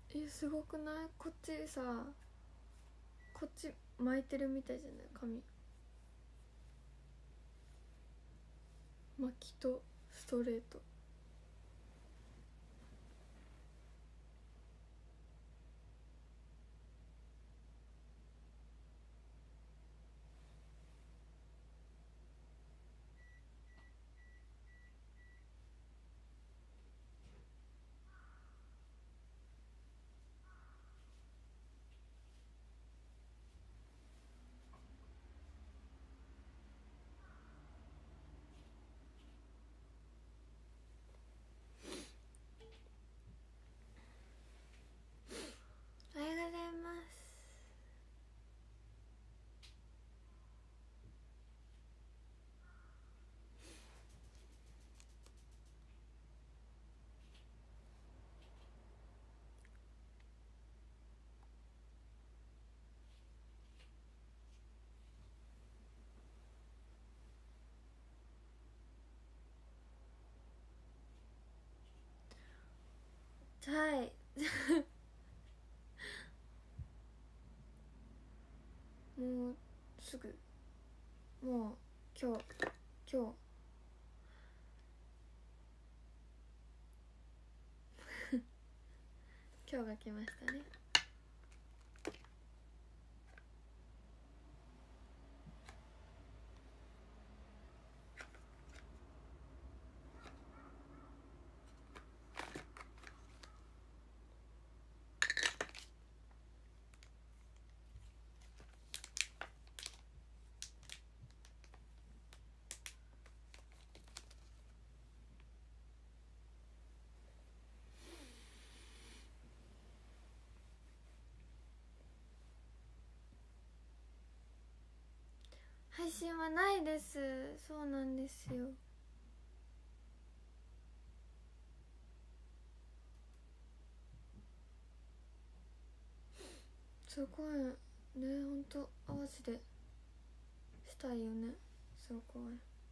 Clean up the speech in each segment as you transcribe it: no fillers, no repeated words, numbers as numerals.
すごくない？こっちさ、こっち巻いてるみたいじゃない？髪巻きとストレート。おはようございます。はいもうすぐ、もう今日今日が来ましたね。配信はないです。そうなんですよ。すごいね、ほんと淡路でしたいよね。すごい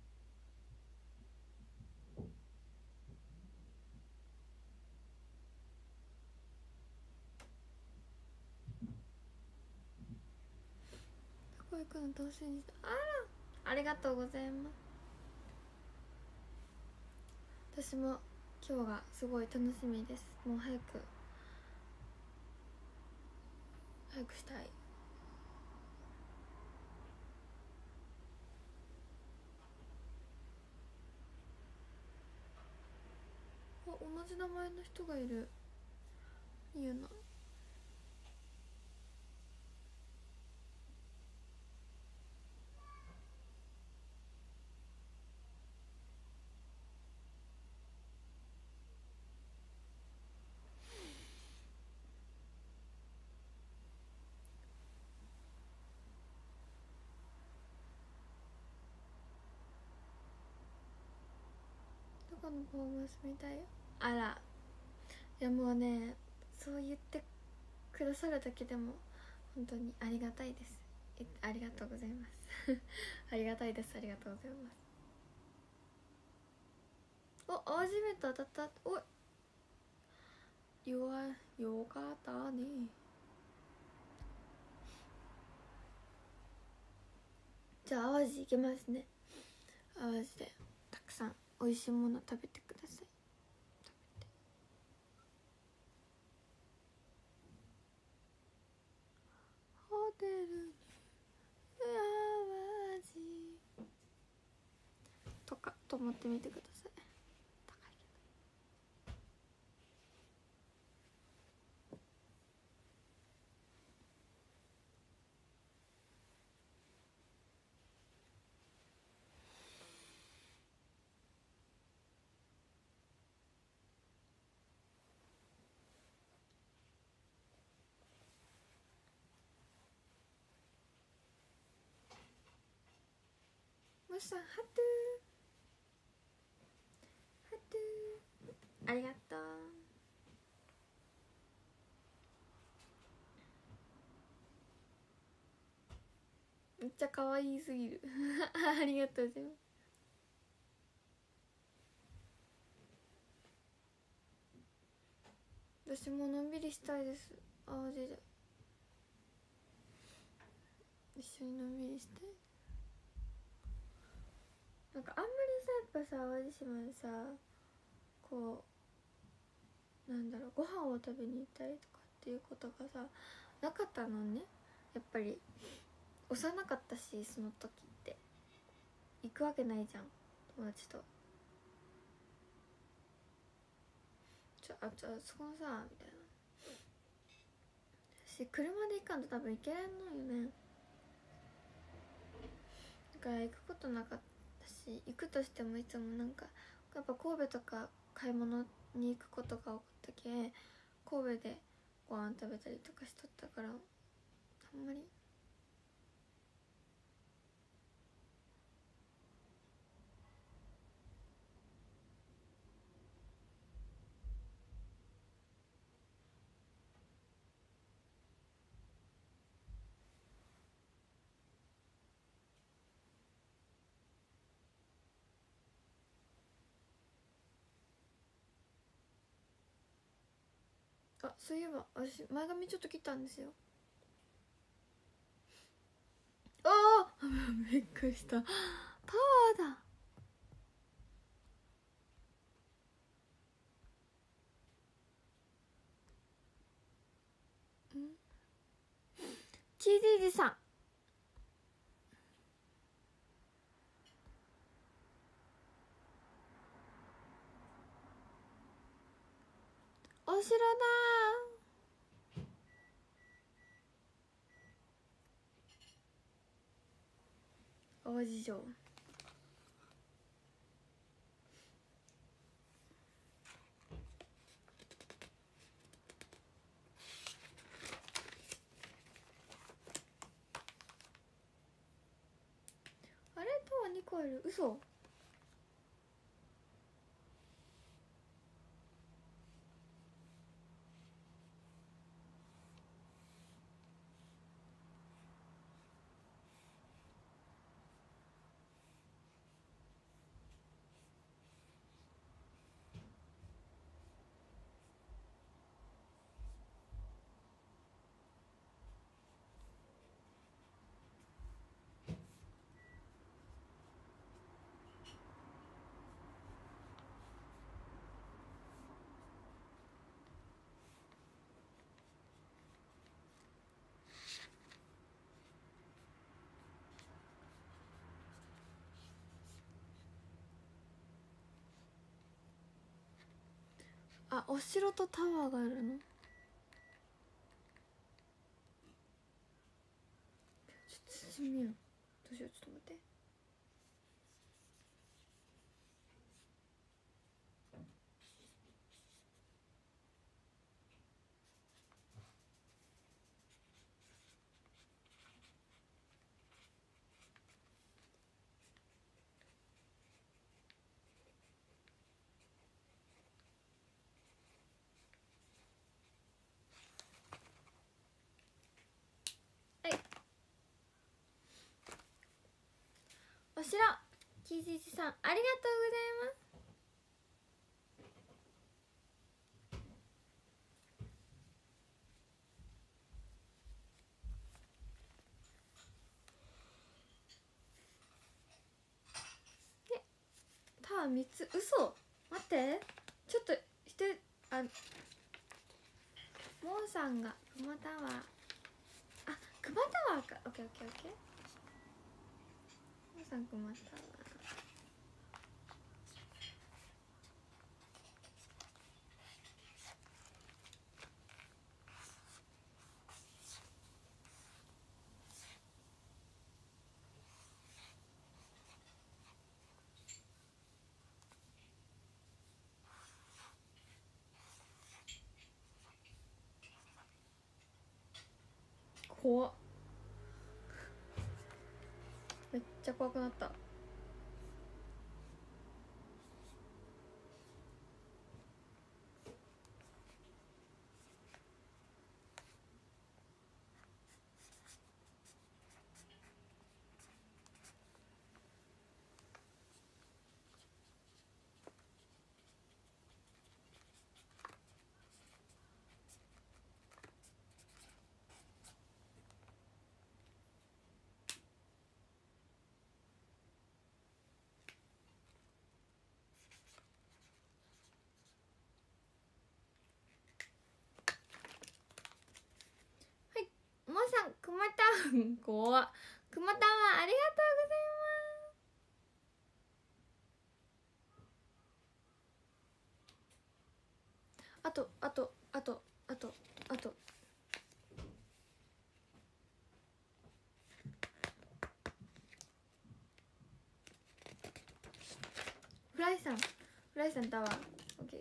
どこ行くの楽しみにして。ありがとうございます。私も今日がすごい楽しみです。もう早くしたい。あ、同じ名前の人がいる。いいよな。どこのパフォーマンス見たいよ。あら、いやもうね、そう言ってくださるだけでも本当にありがたいです。ありがとうございますありがたいです。ありがとうございます。お、淡路メント当たった。お、よかったね。じゃあ淡路行けますね。淡路でたくさん美味しいもの食べてください。ホテルに淡路とかと思ってみてください。高いけど。もしさん、ハトゥーありがとう。めっちゃ可愛すぎるありがとうございます。 私ものんびりしたいです。淡路で一緒にのんびりして、なんかあんまりさ、やっぱさ淡路島でさ、こうなんだろう、ご飯を食べに行ったりとかっていうことがさなかったのね。やっぱり幼かったし、その時って行くわけないじゃん、友達と。じゃあそこのさみたいなし、車で行かんと多分行けないのよね。だから行くことなかったし、行くとしてもいつもなんかやっぱ神戸とか買い物に行くことが多かったけ、神戸でご飯食べたりとかしとったから、あんまり。あ、そういえば私前髪ちょっと切ったんですよ。ああびっくりした。パワーだ。チーズイジさん、お城だ。淡路城。あれとは2個ある。嘘。あ、お城とタワーがあるの。ちょっと進みよう。どうしよう、ちょっと待って。はい、お城キージージさんありがとうございます。タワー3つ。嘘。待って、ちょっとあ、モーさんが熊タワー、あ、熊タワーか。オッケーオッケーオッケー。モーさん熊タワー。怖っ、めっちゃ怖くなった。 くまたん怖っ。くまたんはありがとうございます。あとフライさんタワーオッケー。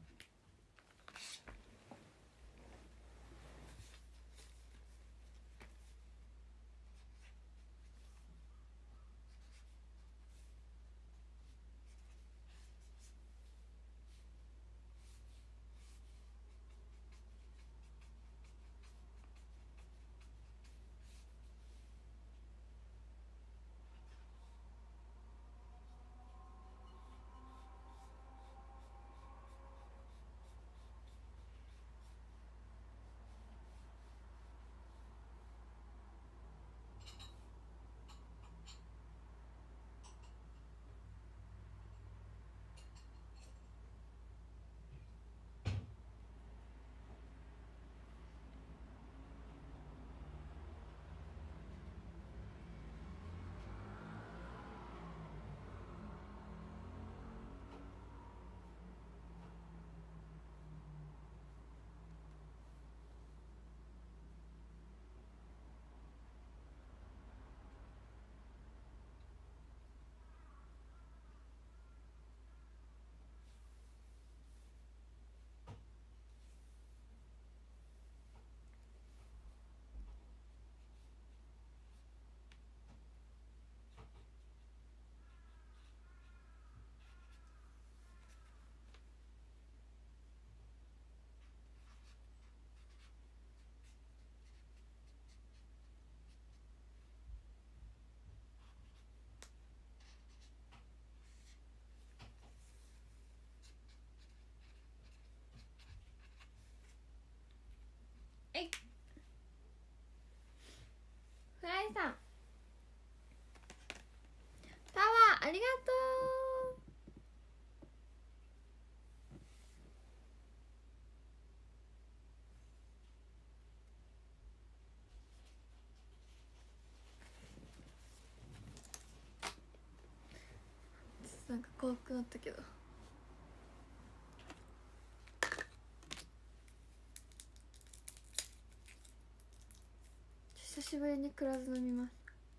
えい、フライさんタワーありがとう。なんか怖くなったけど。久しぶりにくらず飲みます。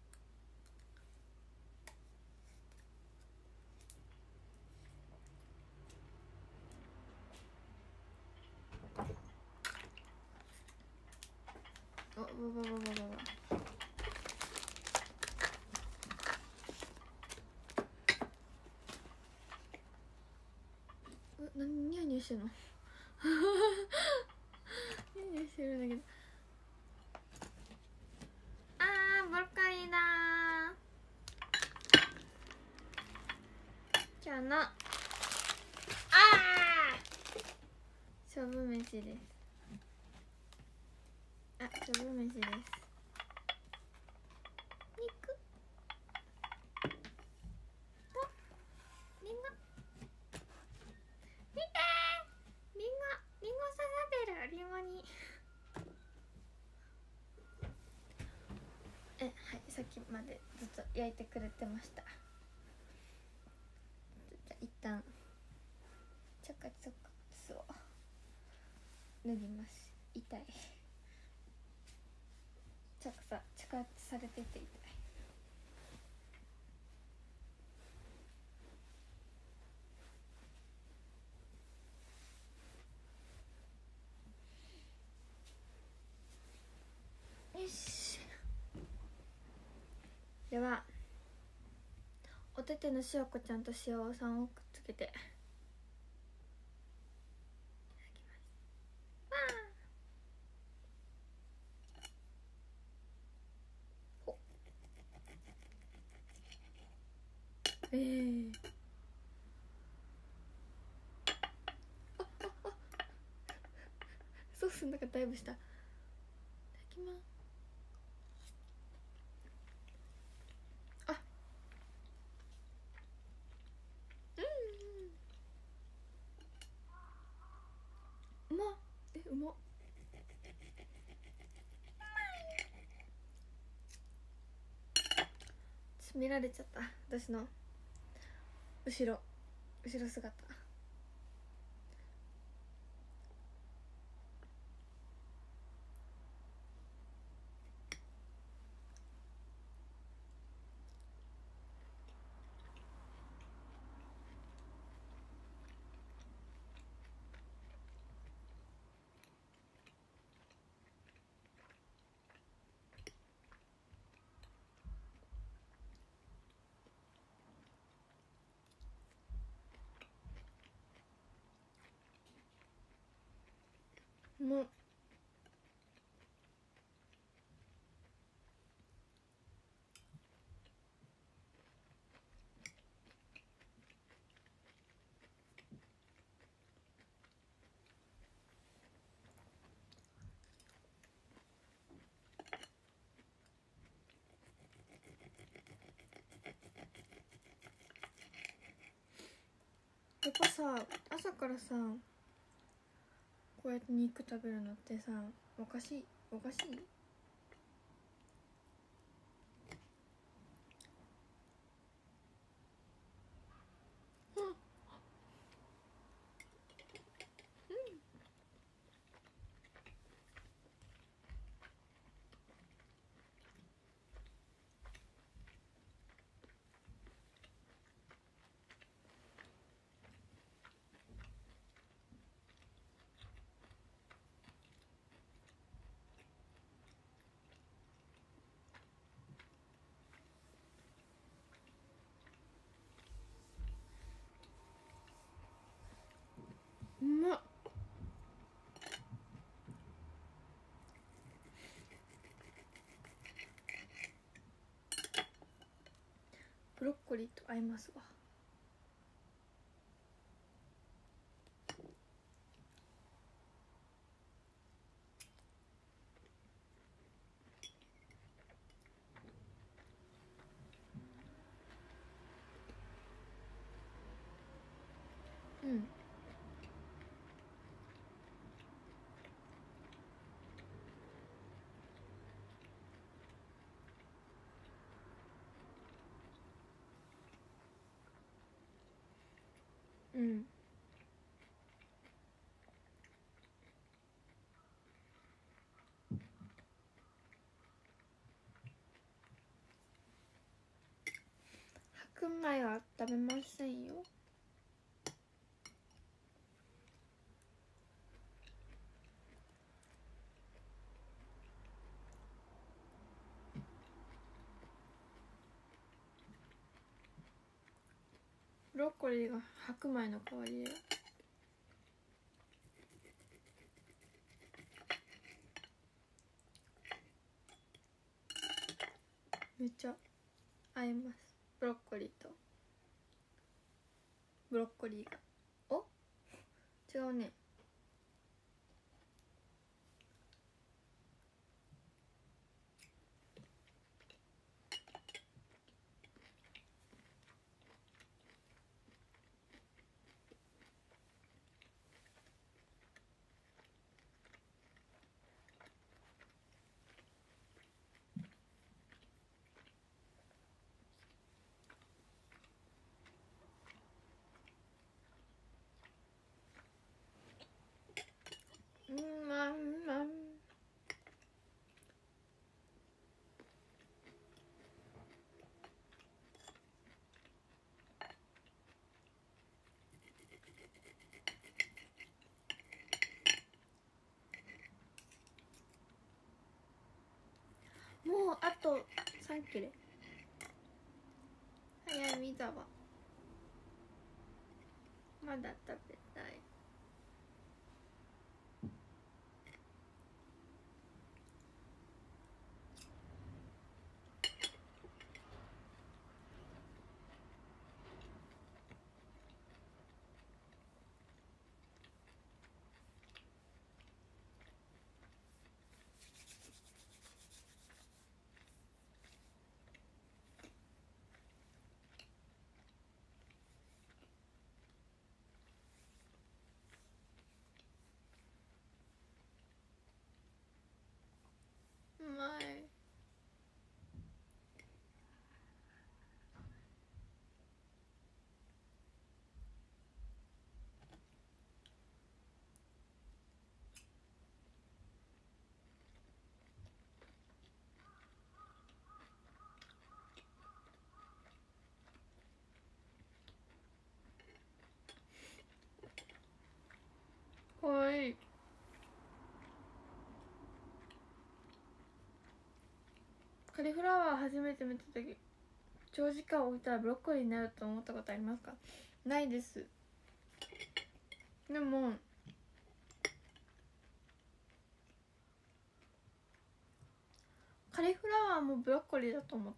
おばばばばばば。何ニヤニヤしてんの？ニヤニヤしてるんだけど。ブロッコリーだー。今日の勝負飯です。勝負飯です。肉とリンゴ見てー、リンゴ刺さってる。リンゴにはい、さっきまでずっと焼いてくれてました。じゃあ一旦チョコスを脱ぎます。痛い。着圧されてて痛い。よし。ではおててのしおこちゃんとしおさんをくっつけていただきます。ほソースの中だいぶした。いただきます。うまっ。うまっ。 見られちゃった。私の後ろ姿。もうやっぱさ、朝からさこうやって肉食べるのってさ、おかしい。うまっ。ブロッコリーと合いますわ。うん。うん。白米は食べませんよ。ブロッコリーが白米の代わりだよ。めっちゃ合います。ブロッコリーとブロッコリーが。お、違うね。まんまん。もうあと3切れ。早いみだわ。まだ食べたい。 カリフラワー初めて見た時、長時間置いたらブロッコリーになると思ったことありますか？ないです。でもカリフラワーもブロッコリーだと思った。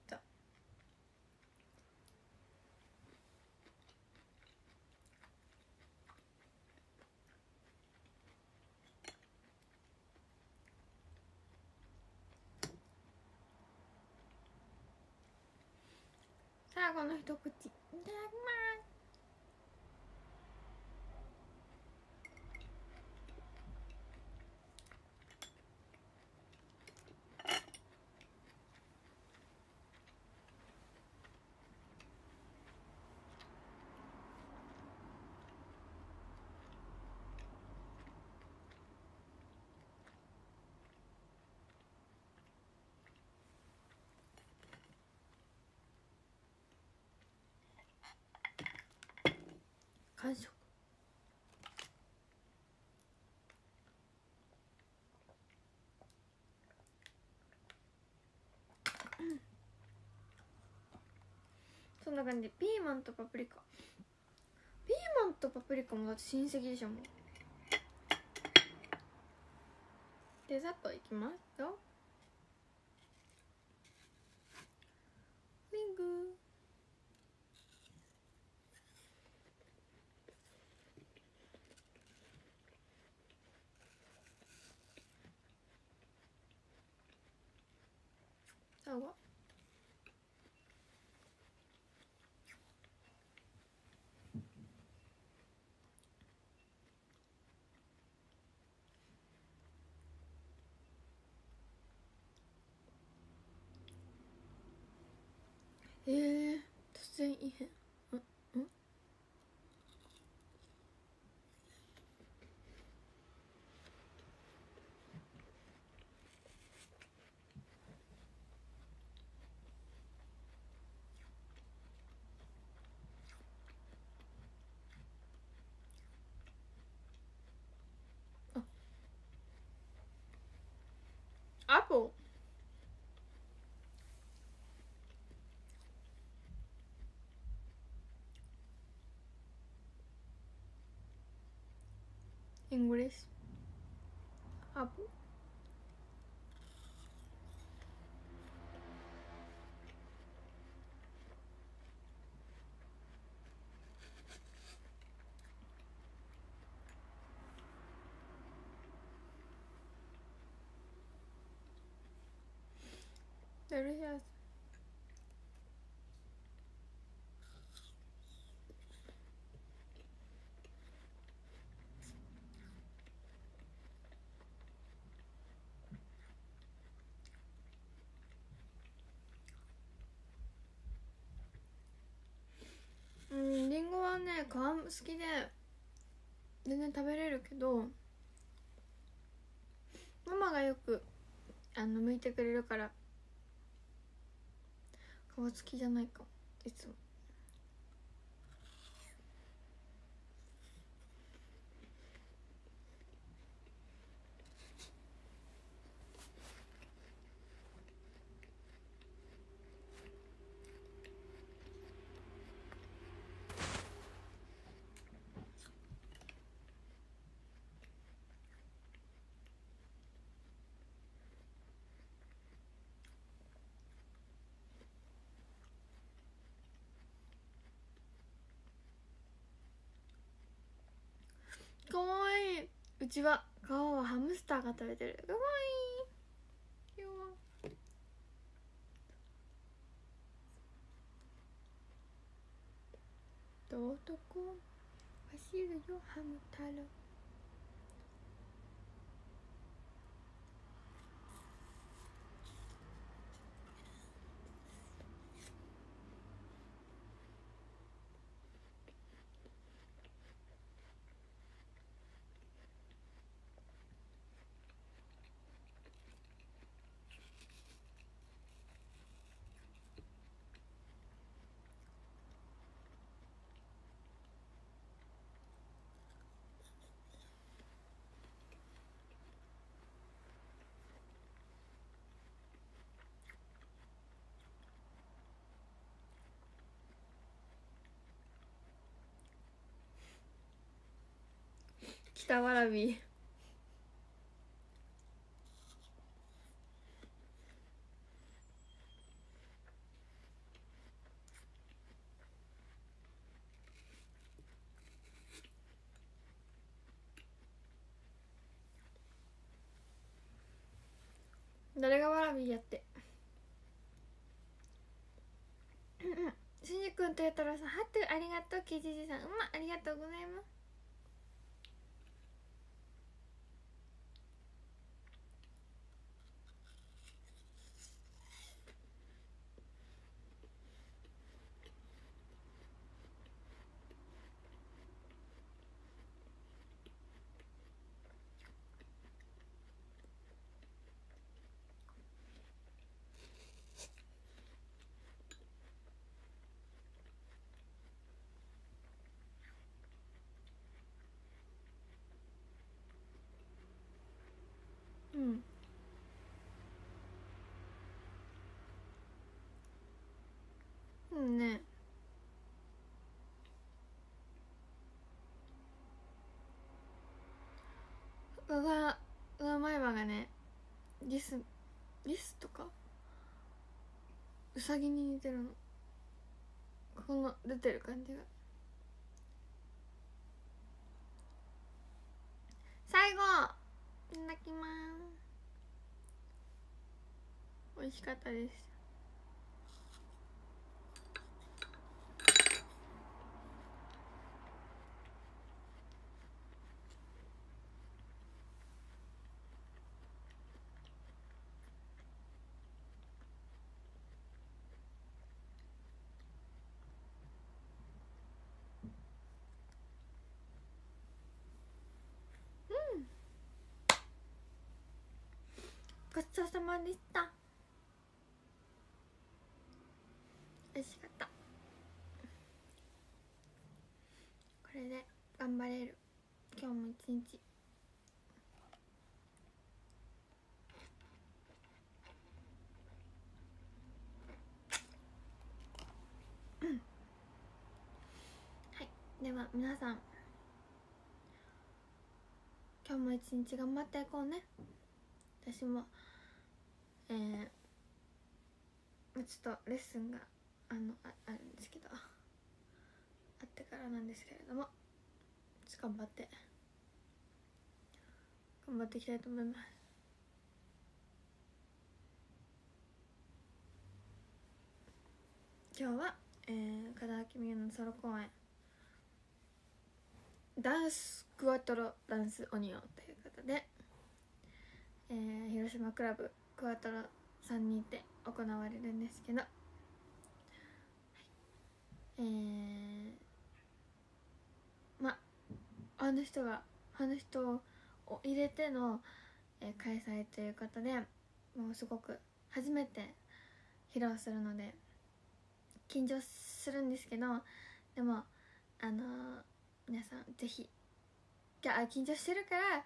最後の一口いただきます。完食。そんな感じ。ピーマンとパプリカ、ピーマンとパプリカもだって親戚でしょ。もうデザートいきますよ。ウィング最後突然異変。アポイングリッシュアポ。デリシャス。リンゴはね、皮好きで全然食べれるけど、ママがよく剥いてくれるから皮好きじゃないかもいつも。かわいい。うちは皮はハムスターが食べてる。かわいいよ。どこ走るよハム太郎。 北わらび。誰がわらびやってしんじくんとやたらさんハットありがとう。キジジさんありがとうございます。ね前歯がねリスとかウサギに似てるの。この出てる感じが。最後いただきます。美味しかったです。ごちそうさまでした。美味しかった。これで頑張れる今日も一日。はい、では皆さん今日も一日頑張っていこうね。私もちょっとレッスンがあるんですけど、あってからなんですけれども、ちょっと頑張っていきたいと思います。今日は、門脇美優のソロ公演ダンスクワトロダンスオニオンということで、広島クラブクワトロさんにて行われるんですけど、あの人を入れての、開催ということで、もうすごく初めて披露するので緊張するんですけど、でも皆さんぜひ緊張してるから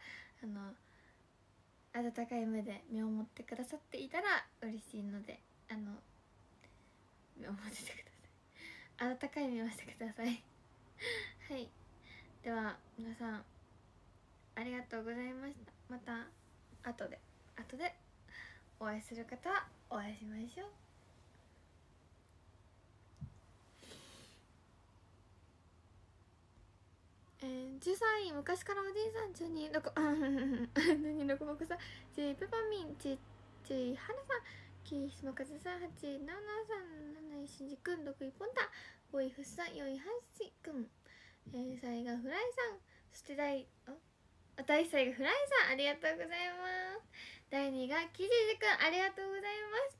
温かい目で見守ってくださっていたら嬉しいので、見守っててください。温かい目をしてくださいはい、では皆さんありがとうございました。また後でお会いする方はお会いしましょう。13位昔からおじいさん、12ロコ何ロコボコさん、10ペパミン、10はなさん、9ひすまかずさん、8ナナさん、7位しんじくん、6位ポンタ、5位ふっさん、4位はしくん、3位がフライさん、そして第3位がフライさん、ありがとうございます。第2位がキジジくん、ありがとうございます。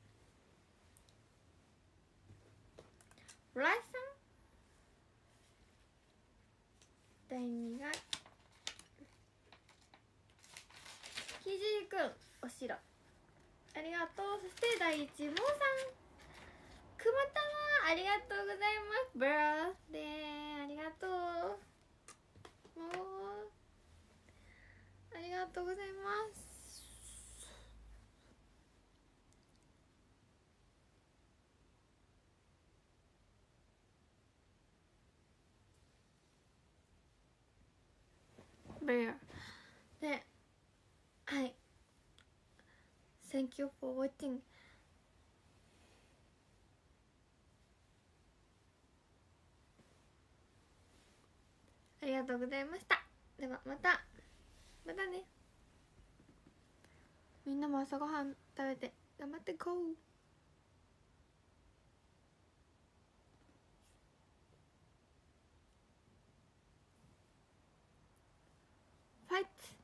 フライさん、第2位がキジジくん、おしろありがとう。そして第1位モーさん、くまたまありがとうございます。ブラースデーありがとう。もうありがとうございます。ブ bear で、はい Thank you for watching ありがとうございました。ではまたね。みんなも朝ごはん食べて頑張ってこう。ファイト